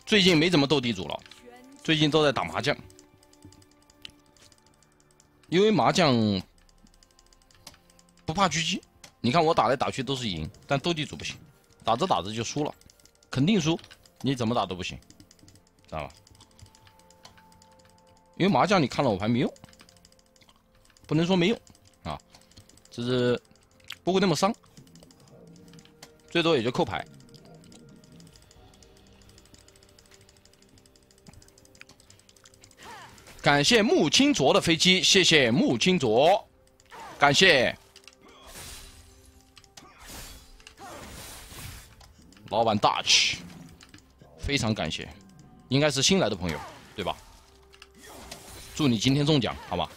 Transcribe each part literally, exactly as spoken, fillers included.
最近没怎么斗地主了，最近都在打麻将，因为麻将不怕狙击。你看我打来打去都是赢，但斗地主不行，打着打着就输了，肯定输，你怎么打都不行，知道吧？因为麻将你看了我牌没用，不能说没用啊，只是不会那么伤，最多也就扣牌。感谢木青卓的飞机，谢谢木青卓，感谢老板大气，非常感谢，应该是新来的朋友，对吧？祝你今天中奖，好吧？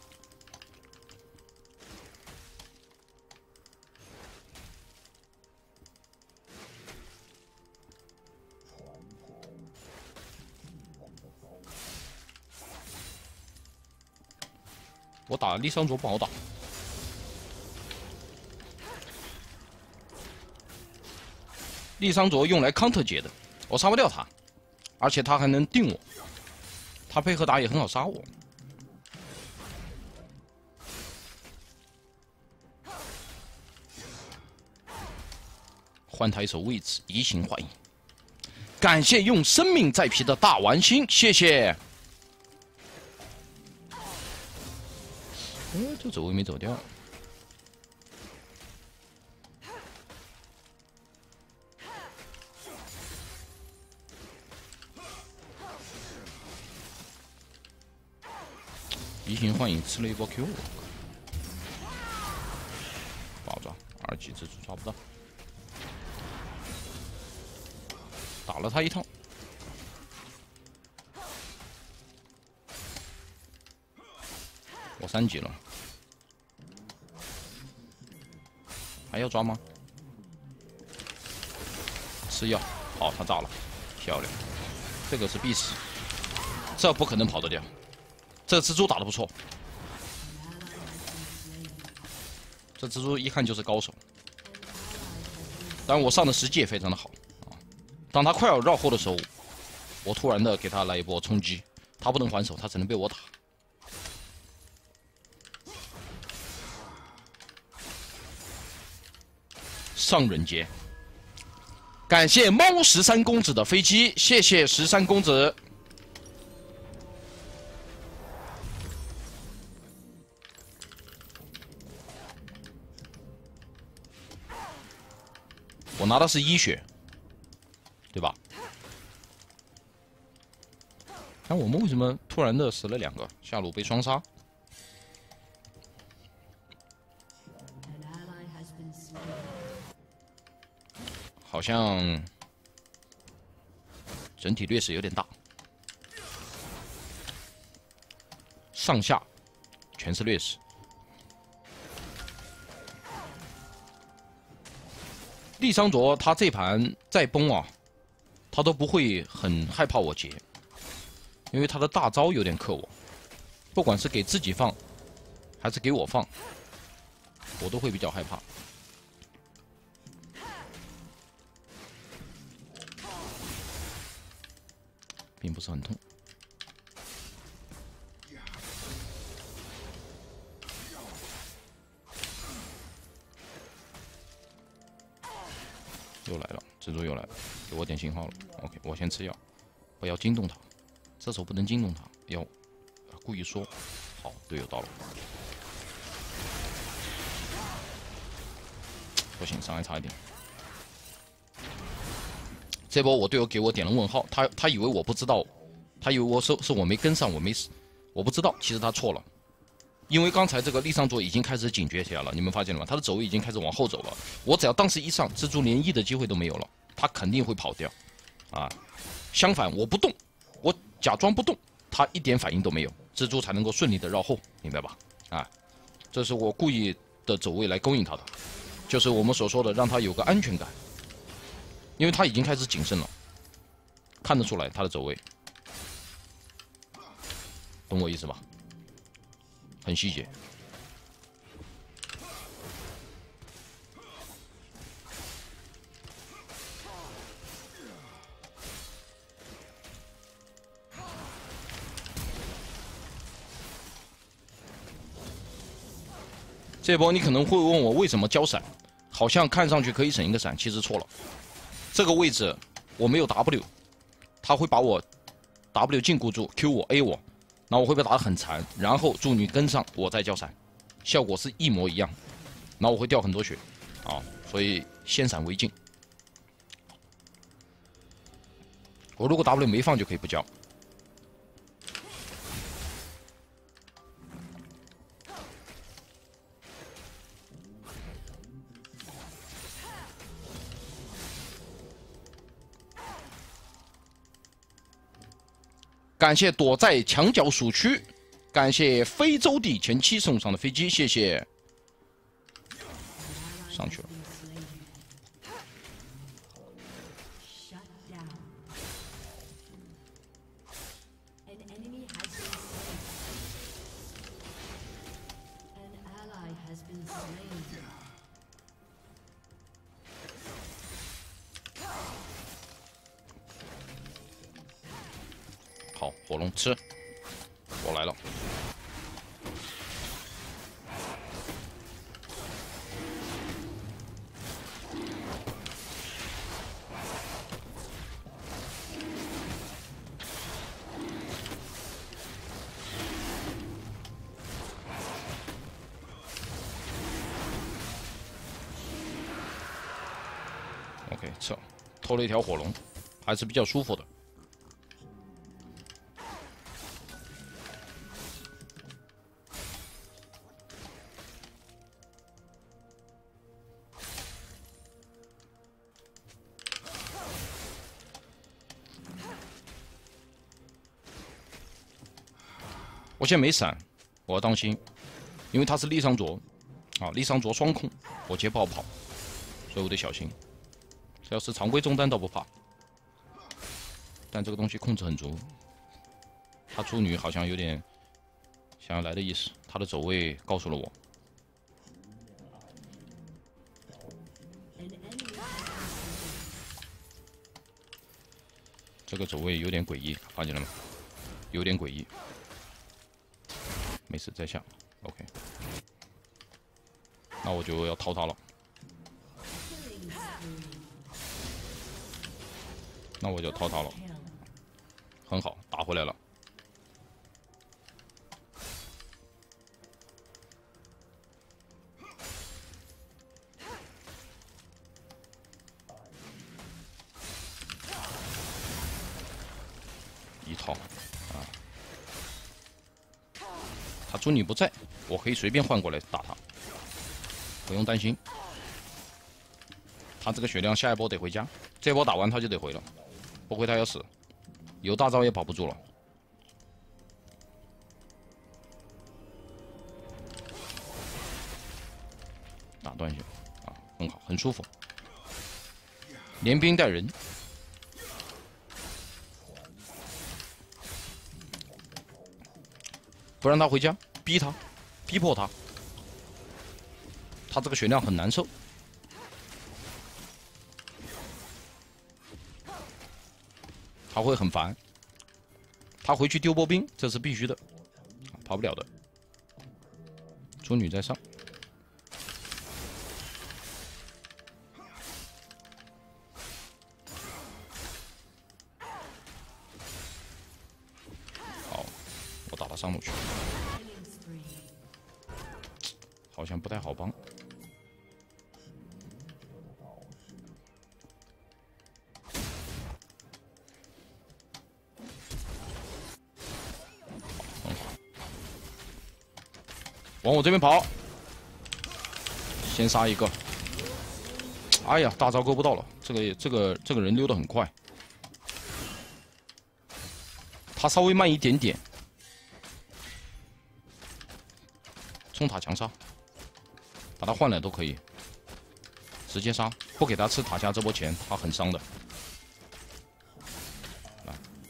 我打丽桑卓不好打，丽桑卓用来 counter 解的，我杀不掉他，而且他还能定我，他配合打也很好杀我。换他一手位置，移形换影。感谢用生命在皮的大玩星，谢谢。哎，这走位没走掉。移形换影吃了一波 Q， 不好抓，二级蜘蛛抓不到，打了他一套。我三级了。还要抓吗？吃药，好，他炸了，漂亮，这个是必死，这不可能跑得掉。这蜘蛛打得不错，这蜘蛛一看就是高手。当然，我上的时机也非常的好啊。当他快要绕后的时候，我突然的给他来一波冲击，他不能还手，他只能被我打。上人节，感谢猫十三公子的飞机，谢谢十三公子。我拿的是一血，对吧？那我们为什么突然的死了两个？下路被双杀。好像整体劣势有点大，上下全是劣势。丽桑卓他这盘再崩啊，他都不会很害怕我劫，因为他的大招有点克我，不管是给自己放还是给我放，我都会比较害怕。并不是很痛。又来了，蜘蛛又来了，给我点信号了。OK， 我先吃药，不要惊动他，这时候不能惊动他，要故意说。好，队友到了，不行，伤害差一点。这波我队友给我点了问号，他他以为我不知道，他以为我是是我没跟上，我没我不知道，其实他错了，因为刚才这个丽桑卓已经开始警觉起来了，你们发现了吗？他的走位已经开始往后走了，我只要当时一上，蜘蛛连 E 的机会都没有了，他肯定会跑掉，啊，相反我不动，我假装不动，他一点反应都没有，蜘蛛才能够顺利的绕后，明白吧？啊，这是我故意的走位来勾引他的，就是我们所说的让他有个安全感。因为他已经开始谨慎了，看得出来他的走位，懂我意思吧？很细节。 这波你可能会问我为什么交闪，好像看上去可以省一个闪，其实错了。这个位置我没有 W， 他会把我 W 禁锢住 ，Q 我 A 我，然后我会被打得很残，然后助女跟上我再交闪，效果是一模一样，然后我会掉很多血，啊，所以先闪为敬。我如果 W 没放就可以不交。 感谢躲在墙角鼠区，感谢非洲地前期送上的飞机，谢谢。上去了。好，火龙吃，我来了。OK， 撤，偷了一条火龙，还是比较舒服的。 我现在没闪，我要当心，因为他是立桑卓，啊，立桑卓双控，我接不好跑，所以我得小心。这要是常规中单倒不怕，但这个东西控制很足。他猪女好像有点想要来的意思，他的走位告诉了我。这个走位有点诡异，发现了吗？有点诡异。 没事，再下 ，OK。那我就要掏他了。那我就掏他了，很好，打回来了。一套，啊。 他猪女不在，我可以随便换过来打他，不用担心。他这个血量下一波得回家，这波打完他就得回了，不回他要死，有大招也保不住了。打断一下啊，很好，很舒服。连兵带人。 不让他回家，逼他，逼迫他。他这个血量很难受。他会很烦。他回去丢波兵，这是必须的，跑不了的。猪女在上。好，我打他上路去。 好像不太好帮。很好，往我这边跑，先杀一个。哎呀，大招勾不到了，这个这个这个人溜得很快，他稍微慢一点点，冲塔强杀。 把他换了都可以，直接杀，不给他吃塔下这波钱，他很伤的。来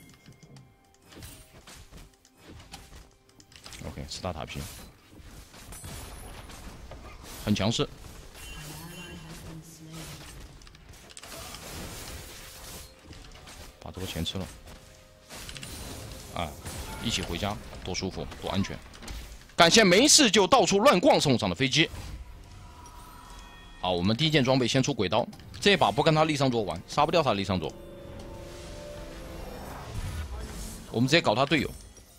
，OK， 吃大塔皮，很强势。把这波钱吃了，啊，一起回家多舒服，多安全。感谢没事就到处乱逛送上的飞机。 好，我们第一件装备先出鬼刀，这把不跟他立上桌玩，杀不掉他立上桌，我们直接搞他队友，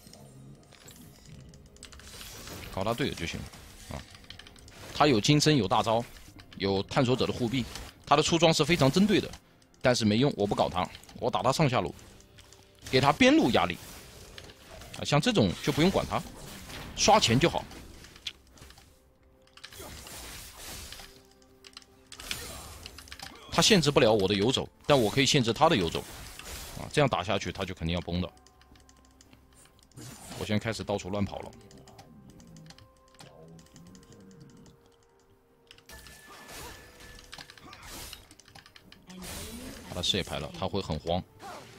搞他队友就行了啊。他有金身，有大招，有探索者的护臂，他的出装是非常针对的，但是没用，我不搞他，我打他上下路，给他边路压力啊，像这种就不用管他，刷钱就好。 他限制不了我的游走，但我可以限制他的游走，啊，这样打下去他就肯定要崩的。我现在开始到处乱跑了，把他视野排了，他会很慌。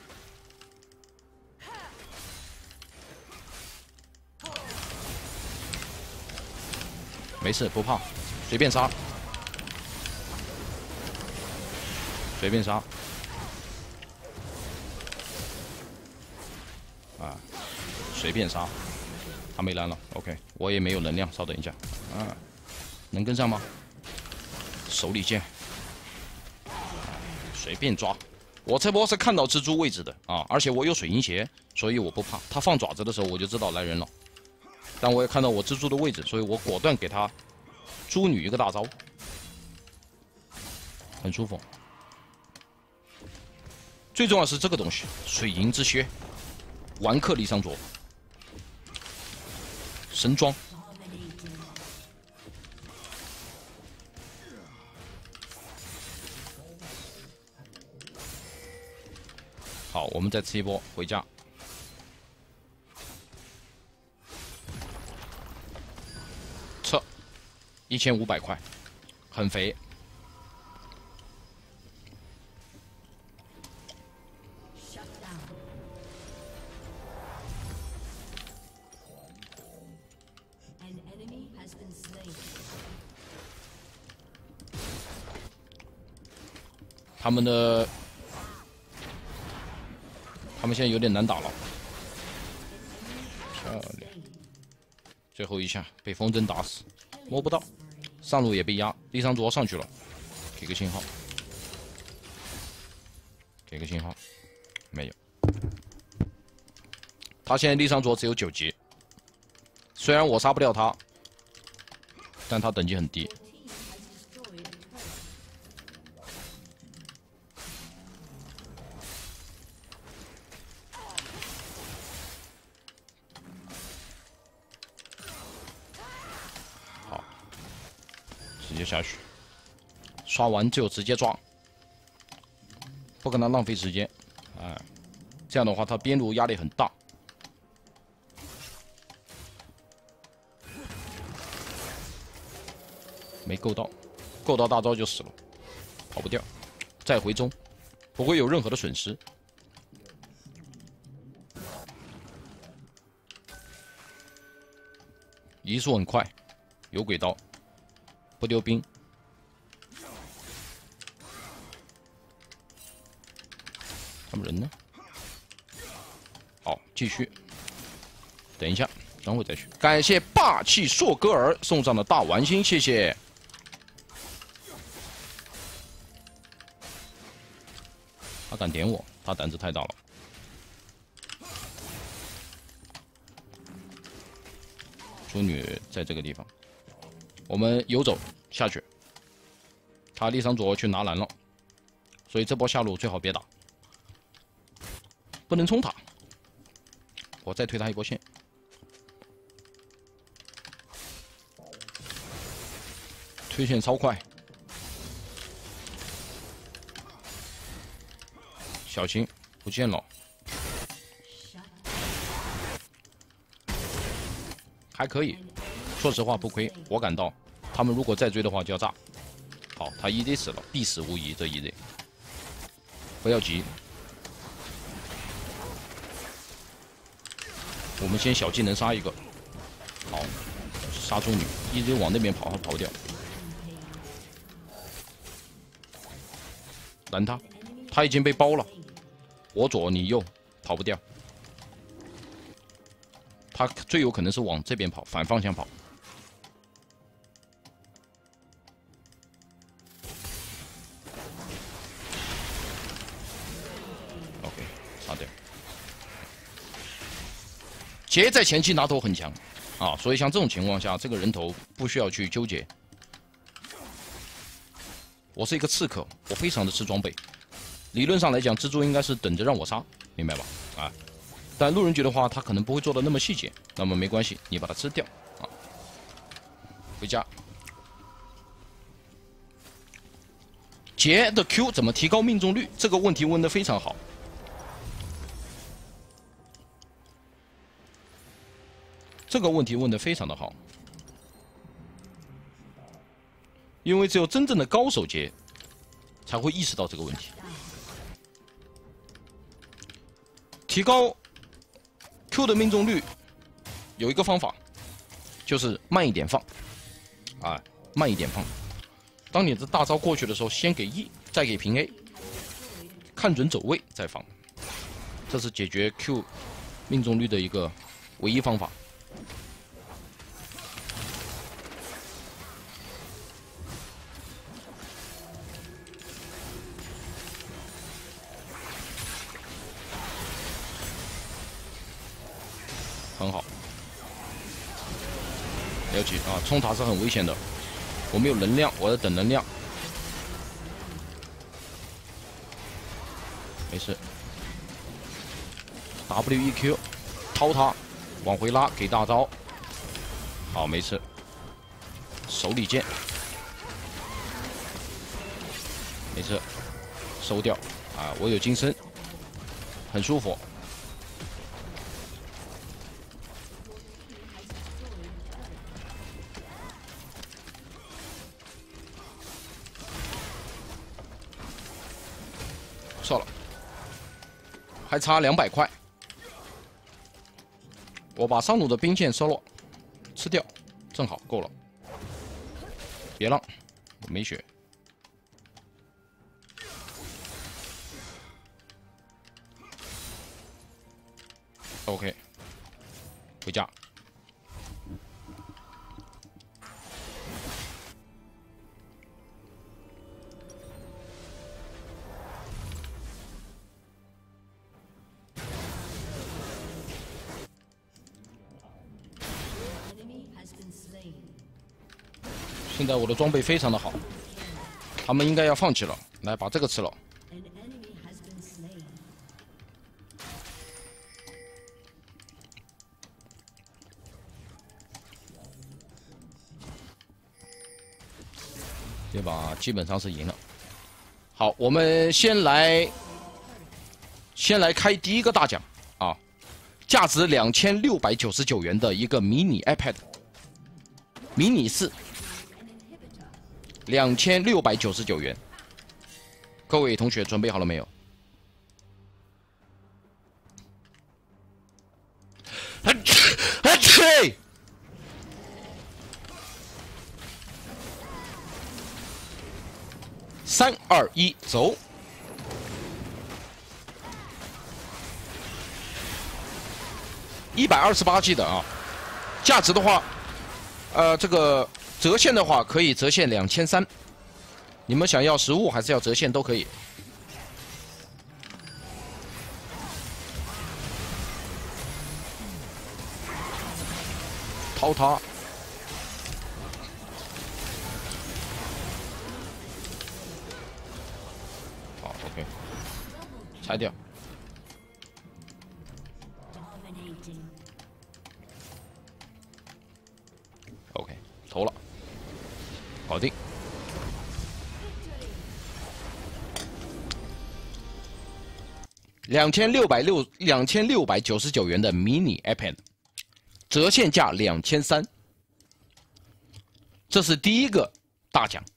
没事，不怕，随便杀。 随便杀，啊，随便杀，他没蓝了 ，OK， 我也没有能量，稍等一下，啊，能跟上吗？手里剑，随便抓，我这波是看到蜘蛛位置的啊，而且我有水银鞋，所以我不怕。他放爪子的时候我就知道来人了，但我也看到我蜘蛛的位置，所以我果断给他猪女一个大招，很舒服。 最重要是这个东西，水银之靴，玩客立上左，神装。好，我们再吃一波回家。撤，一千五百块，很肥。 他们的，他们现在有点难打了。漂亮，最后一下被风筝打死，摸不到，上路也被压，立上桌上去了，给个信号，给个信号，没有。他现在立上桌只有九级，虽然我杀不掉他，但他等级很低。 直接下去，刷完就直接抓，不跟他浪费时间，哎，这样的话他边路压力很大。没够到，够到大招就死了，跑不掉，再回中，不会有任何的损失。移速很快，有轨道。 不丢兵，他们人呢？好，继续。等一下，等会再去。感谢霸气硕哥儿送上的大丸星，谢谢。他敢点我，他胆子太大了。猪女在这个地方。 我们游走下去，他立上左去拿蓝了，所以这波下路最好别打，不能冲塔。我再推他一波线，推线超快，小心不见了，还可以。 说实话不亏，我感到他们如果再追的话就要炸。好，他 E Z 死了，必死无疑。这 E Z 不要急，我们先小技能杀一个。好，杀猪女 ，E Z 往那边跑，他跑不掉。拦他，他已经被包了，我左你右，跑不掉。他最有可能是往这边跑，反方向跑。 杰在前期拿头很强，啊，所以像这种情况下，这个人头不需要去纠结。我是一个刺客，我非常的吃装备。理论上来讲，蜘蛛应该是等着让我杀，明白吧？啊，但路人局的话，他可能不会做的那么细节，那么没关系，你把它吃掉啊。回家。杰的 Q 怎么提高命中率？这个问题问得非常好。这个问题问得非常的好，因为只有真正的高手杰才会意识到这个问题。提高 Q 的命中率有一个方法，就是慢一点放，啊，慢一点放。当你的大招过去的时候，先给 E， 再给平 A， 看准走位再放，这是解决 Q 命中率的一个唯一方法。很好，了解啊，冲塔是很危险的。我没有能量，我在等能量。没事 ，W E Q， 掏他，往回拉，给大招。好，没事。手里剑，没事，收掉。啊，我有金身，很舒服。算了，还差两百块。我把上路的兵线收了，吃掉，正好够了。别浪，我没血。OK， 回家。现在我的装备非常的好，他们应该要放弃了。来，把这个吃了。这把基本上是赢了。好，我们先来，先来开第一个大奖啊，价值两千六百九十九元的一个迷你 iPad， 迷你四。两千六百九十九元，各位同学准备好了没有？啊去！三二一，走！一百二十八 G 的啊，价值的话，呃，这个。折现的话可以折现两千三，你们想要实物还是要折现都可以。掏它，好 ，OK， 拆掉。OK， 投了。搞定，两千六百六两千六百九十九元的迷你 iPad， 折现价两千三，这是第一个大奖。